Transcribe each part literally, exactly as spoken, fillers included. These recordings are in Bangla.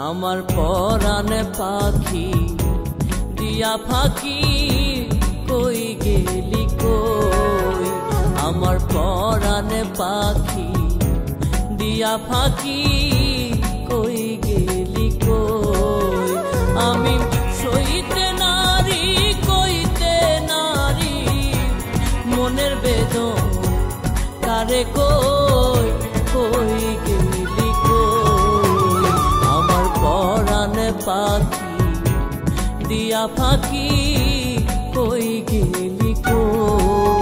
আমার পরাণে পাখি দিয়া ফাঁকি কই গেলি কই আমার পরাণে পাখি দিয়া ফাঁকি কই গেলি কই আমি সইতে নারী কইতে নারী মনের বেদন কারে কই কই গেলি কই আমার পরাণে পাখি দিয়া ফাঁকি কই গেলি কই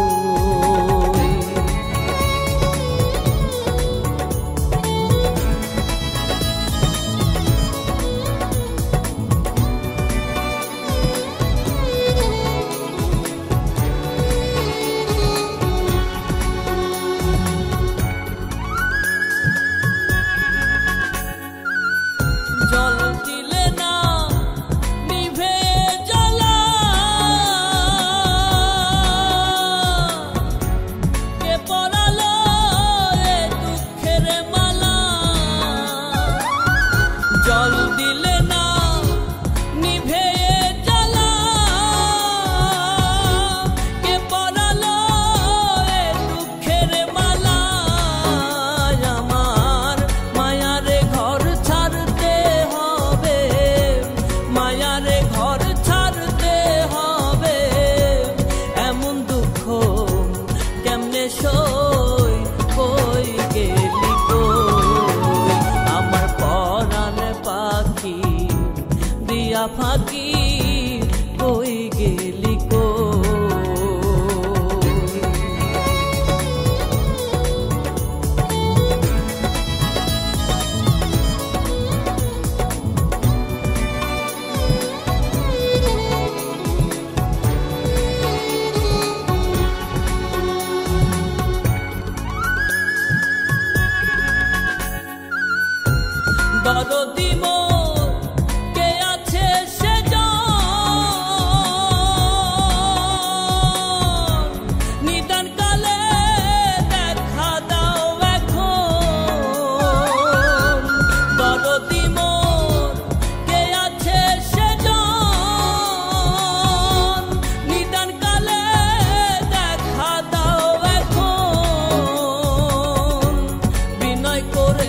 জল দিলে না নিভে জ্বালা কে পরালো এ দুঃখের মালা জল দিলে না নিভে জ্বালা কে পরালো এ দুঃখের মালা আমার মায়ারে ঘর ছাড়তে হবে মায়ারে ঘর ছাড়তে হবে এমন দুঃখ কেমনে সই কই গেলি কই আমার পরাণে পাখি দিয়া ফাঁকি কই গেলি কই দরদি মোর কে আছে সেজন নিদান কালে দেখা দাও এখন দরদি মোর কে আছে সেজন নিদান কালে দেখা দাও এখন বিনয় করে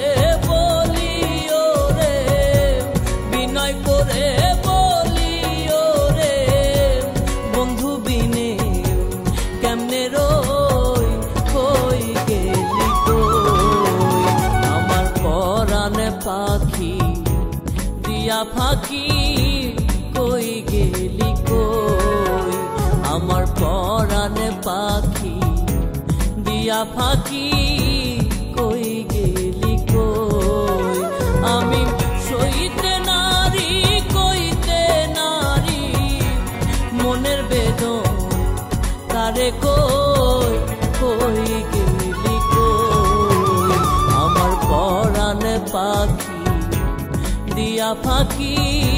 করে বলিও রে বন্ধু বিনে কেমনে রই কই গেলি কই আমার পরাণে পাখি দিয়া ফাঁকি কই গেলি কই আমার পরাণে পাখি দিয়া ফাঁকি কই গেলি কই আমি সইতে নারী কইতে নারী মনের বেদন কারে কই কই গেলি কই আমার পরাণে পাখি দিয়া ফাঁকি